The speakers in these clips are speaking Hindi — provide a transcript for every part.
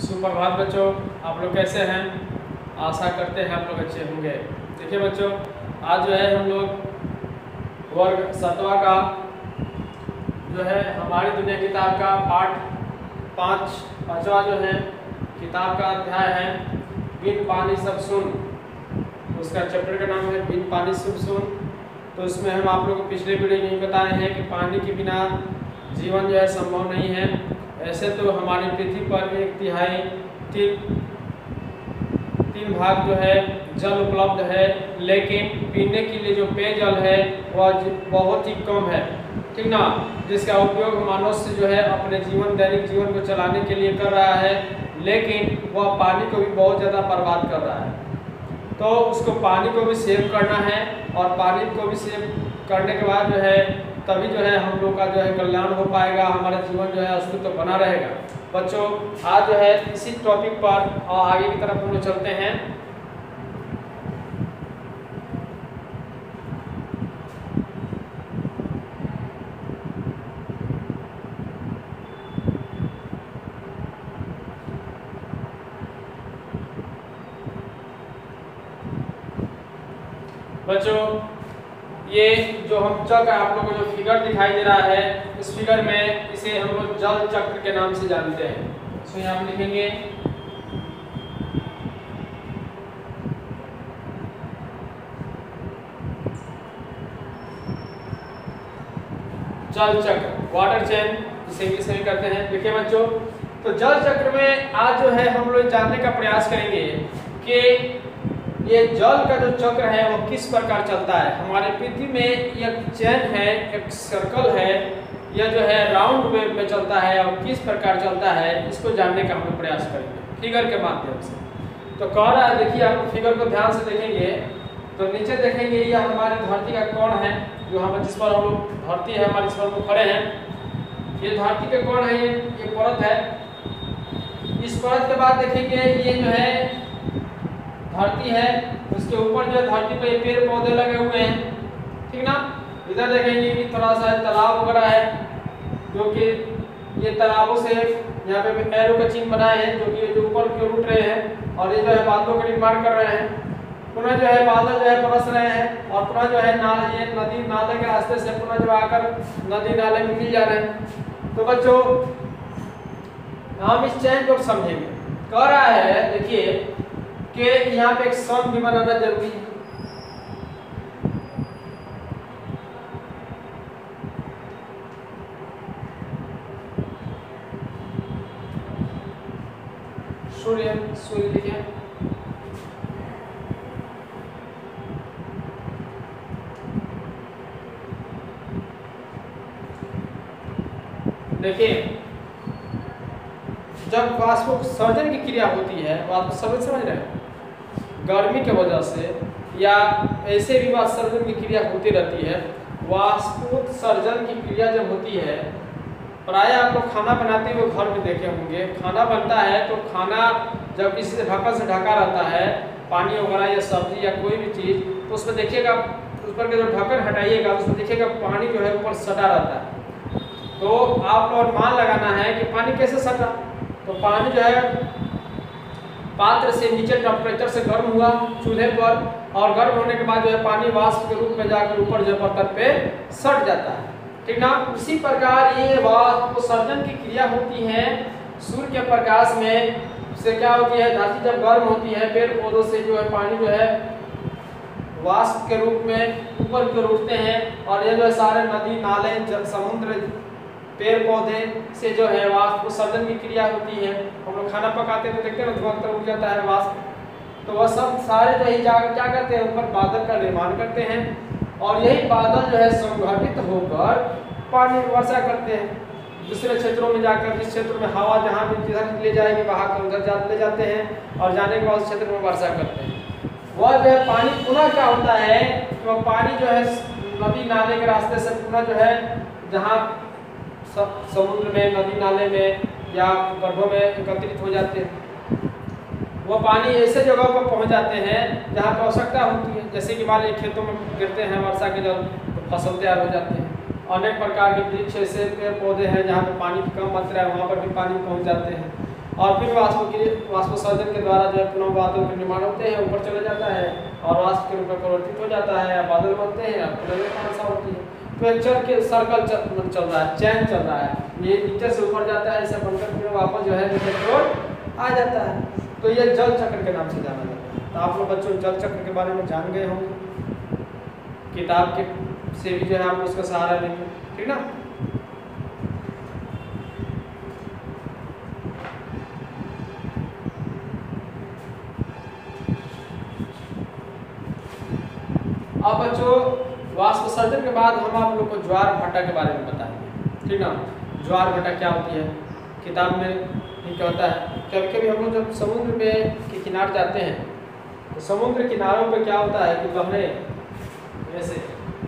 सुप्रभात बच्चों, आप लोग कैसे हैं? आशा करते हैं आप लोग अच्छे होंगे। देखिए बच्चों, आज जो है हम लोग वर्ग 7वां का जो है हमारी दुनिया किताब का पाठ पाँचवा जो है किताब का अध्याय है बिन पानी सब सुन। उसका चैप्टर का नाम है बिन पानी सब सुन। तो इसमें हम आप लोगों को पिछले वीडियो में बताए हैं कि पानी के बिना जीवन जो है संभव नहीं है। ऐसे तो हमारी पृथ्वी पर 1/3 भाग जो है जल उपलब्ध है, लेकिन पीने के लिए जो पेयजल है वह बहुत ही कम है, ठीक ना। जिसका उपयोग मनुष्य जो है अपने दैनिक जीवन को चलाने के लिए कर रहा है, लेकिन वह पानी को भी बहुत ज़्यादा बर्बाद कर रहा है। तो उसको पानी को भी सेव करना है, और पानी को भी सेव करने के बाद जो है तभी जो है हम लोग का जो है कल्याण हो पाएगा, हमारा जीवन जो है अस्तित्व बना रहेगा। बच्चों, आज जो है इसी टॉपिक पर आगे की तरफ हम लोग चलते हैं। बच्चों, ये जो हम चक्र आप लोगों को जो फिगर दिखाई दे रहा है, इस फिगर में इसे हम लोग जल चक्र के नाम से जानते हैं। तो यहाँ हम लिखेंगे जल चक्र, वाटर चेन जिसे इंग्लिश में कहते हैं। देखिए बच्चों, तो जल चक्र में आज जो है हम लोग जानने का प्रयास करेंगे कि ये जल का जो चक्र है वो किस प्रकार चलता है। हमारे पृथ्वी में एक चेन है, एक सर्कल है, यह जो है राउंड वेव में चलता है, और किस प्रकार चलता है इसको जानने का हम प्रयास करेंगे फिगर के माध्यम से। तो कह रहा है, देखिए आप फिगर को ध्यान से देखेंगे तो नीचे देखेंगे यह हमारी धरती का कोण है, जो हम जिस पर हम लोग धरती है हमारे, इस पर हम खड़े हैं। ये धरती का कोण है, ये परत है। इस परत के बाद देखेंगे ये जो है धरती है, उसके ऊपर जो धरती पे पेड़ पौधे लगे हुए हैं, ठीक ना। इधर देखेंगे कि थोड़ा सा तालाब वगैरह है, जो कि ये तालाबों से यहाँ पे एरो का चिन्ह बनाए हैं, जो कि जो ऊपर की ओर उठ रहे हैं, और ये जो है बादलों का निर्माण कर रहे हैं। पुनः जो है बादल जो है बरस रहे हैं, और पुनः जो है ये नदी नाले के रास्ते से पुनः जो आकर नदी नाले में मिल जा रहे हैं। तो बच्चों, हम इस चैन को समझेंगे। कह रहा है देखिए कि यहाँ पे एक सन भी बनाना जरूरी है। सूर्य लिखे। देखिए, जब वाष्पोत्सर्जन की क्रिया होती है, वाष्पोत्सर्जन समझ रहे हैं, गर्मी की वजह से या ऐसे भी वाष्पोत्सर्जन की क्रिया होती रहती है। वाष्पोत्सर्जन की क्रिया जब होती है, प्राय आप लोग खाना बनाते हुए घर में देखे होंगे, खाना बनता है तो खाना जब किसी से ढक्कन से ढका रहता है, पानी वगैरह या सब्जी या कोई भी चीज़, तो उसमें देखिएगा उस पर जो ढक्कन हटाइएगा उसमें देखिएगा पानी जो है ऊपर सटा रहता है। तो आप लोग मान लगाना है कि पानी कैसे सटा। तो पानी जो है पात्र से नीचे टेम्परेचर से गर्म हुआ चूल्हे पर, और गर्म होने के बाद जो है पानी वाष्प के रूप में जाकर ऊपर जो बर्तन पे सट जाता है, ठीक ना। उसी प्रकार ये वाष्पोत्सर्जन की क्रिया होती है सूर्य के प्रकाश में। से क्या होती है, धरती जब गर्म होती है, पेड़ पौधों से जो है पानी जो है वाष्प के रूप में ऊपर की ओर उठते हैं, और ये जो है सारे नदी नाले समुद्र पेड़ पौधे से जो है वाष्पोत्सर्जन की क्रिया होती है। हम लोग खाना पकाते हैं तो देखते हैं धुआं उठ जाता है वाष्प, तो वह सब सारे जो है जाकर क्या करते हैं, ऊपर बादल का निर्माण करते हैं, और यही बादल जो है संघटित होकर पानी वर्षा करते हैं दूसरे क्षेत्रों में जाकर। जिस क्षेत्र में हवा जहाँ भी जिधर ले जाएगी वहाँ कर उधर ले जाते हैं, और जाने के बाद उस क्षेत्र में वर्षा करते हैं। वह जो है पानी पुनः क्या होता है, तो पानी जो है नदी नाले के रास्ते से पुनः जो है जहाँ समुद्र में, नदी नाले में या गड्ढों में एकत्रित हो जाते हैं। वो पानी ऐसे जगहों पर पहुंच जाते हैं जहाँ पर आवश्यकता होती है, जैसे कि मान लीजिए खेतों में गिरते हैं वर्षा के जल, तो फसल तैयार हो जाते हैं। अनेक प्रकार के वृक्ष ऐसे पेड़ पौधे हैं जहाँ पे पानी की कम मात्रा है, वहाँ पर भी पानी पहुँच जाते हैं। और फिर वाष्पोत्सर्जन के द्वारा जो है पुनः बादल के निर्माण होते हैं, ऊपर चला जाता है और वाष्प के रूप में परिवर्तित हो जाता है, बादल बनते हैं, पुनः वर्षा होती है। तो एक चल के सर्कल चल रहा है, चैन चल रहा है, ये नीचे से ऊपर जाता है, ऐसे बनकर फिर वापस जो है नीचे की ओर आ जाता है। तो ये जल चक्र के नाम से जाना जाता है। तो आप लोग बच्चों जल चक्र के बारे में जान गए होंगे, किताब के से भी जो है आप उसका सहारा लेंगे, ठीक ना। अब बच्चों वाष्पोत्सर्जन के बाद हम आप लोग को ज्वार भाटा के बारे में बताएंगे, ठीक ना। ज्वार भाटा क्या होती है, किताब में ही क्या होता है। कभी कभी हम लोग जब समुद्र में के किनारे जाते हैं तो समुद्र किनारों पे क्या होता है कि लहरें ऐसे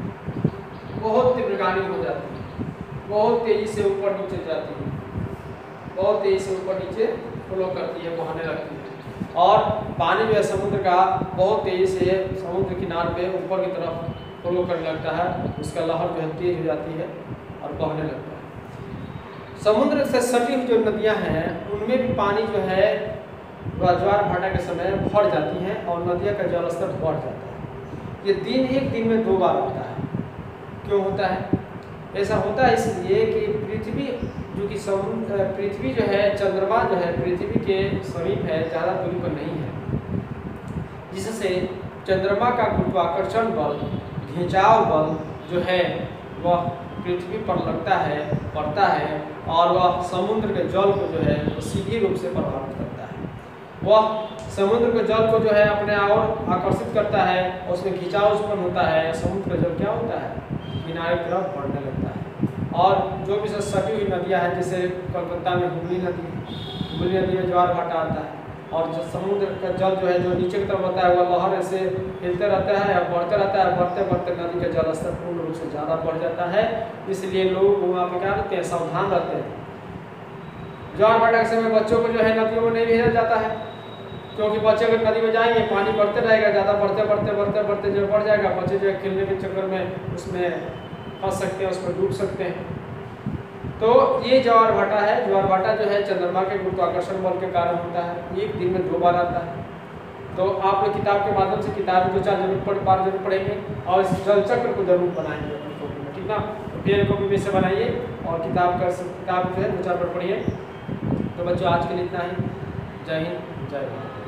बहुत तीव्रगामी हो जाती है, बहुत तेजी से ऊपर नीचे जाती है, बहुत तेजी से ऊपर नीचे फ्लो करती है, बहने लगती है। और पानी जो है समुद्र का बहुत तेजी से समुद्र किनारे पे ऊपर की तरफ फ्लो करने लगता है, उसका लहर जो है तेज हो जाती है और बहने लगता है। समुद्र से सटी हुई जो नदियाँ हैं उनमें भी पानी जो है ज्वार भाटा के समय भर जाती हैं और नदियों का जल स्तर बढ़ जाता है। ये एक दिन में 2 बार होता है। क्यों होता है ऐसा? होता है इसलिए कि पृथ्वी जो कि पृथ्वी जो है, चंद्रमा जो है पृथ्वी के समीप है, ज़्यादा दूरी पर नहीं है, जिससे चंद्रमा का गुरुत्वाकर्षण बल, खिंचाव बल जो है वह पृथ्वी पर लगता है, पड़ता है और वह समुद्र के जल को जो है वो सीधी रूप से प्रभावित करता है। वह समुद्र के जल को जो है अपने और आकर्षित करता है, उसमें खिंचाव उत्पन्न होता है, समुद्र का जल क्या होता है किनारे की तरफ बढ़ने लगता है। और जो भी सटी हुई नदियाँ हैं, जैसे कलकत्ता में हुगली नदी में ज्वार भाटा आता है और जो समुद्र का जल जो है जो नीचे की तरफ होता है वह लहर ऐसे हिलते रहता है और बढ़ते रहता है, बढ़ते बढ़ते नदी का जल स्तर पूर्ण रूप से ज़्यादा बढ़ जाता है। इसलिए लोग वहाँ पर क्या रहते हैं, सावधान रहते हैं। ज्वार भाटा के समय बच्चों को जो है नदियों में नहीं भेजा जाता है, क्योंकि बच्चे अगर नदी में जाएंगे पानी बढ़ते रहेगा, ज़्यादा बढ़ते जो बढ़ जाएगा, बच्चे जो है खेलने के चक्कर में उसमें फंस सकते हैं, उसमें डूब सकते हैं। तो ये ज्वार भाटा है। ज्वार भाटा जो है चंद्रमा के गुरुत्वाकर्षण बल के कारण होता है, एक दिन में 2 बार आता है। तो आप लोग किताब के माध्यम से किताब में 2-4 बार जरूर पढ़ेंगे और इस जल चक्र को जरूर बनाएंगे अपनी कॉपी में, ठीक ना। तो फिर कॉपी में से बनाइए और किताब जो है 2-4 बार पढ़िए। तो बच्चों आज के लिए इतना ही। जय हिंद, जय भारत।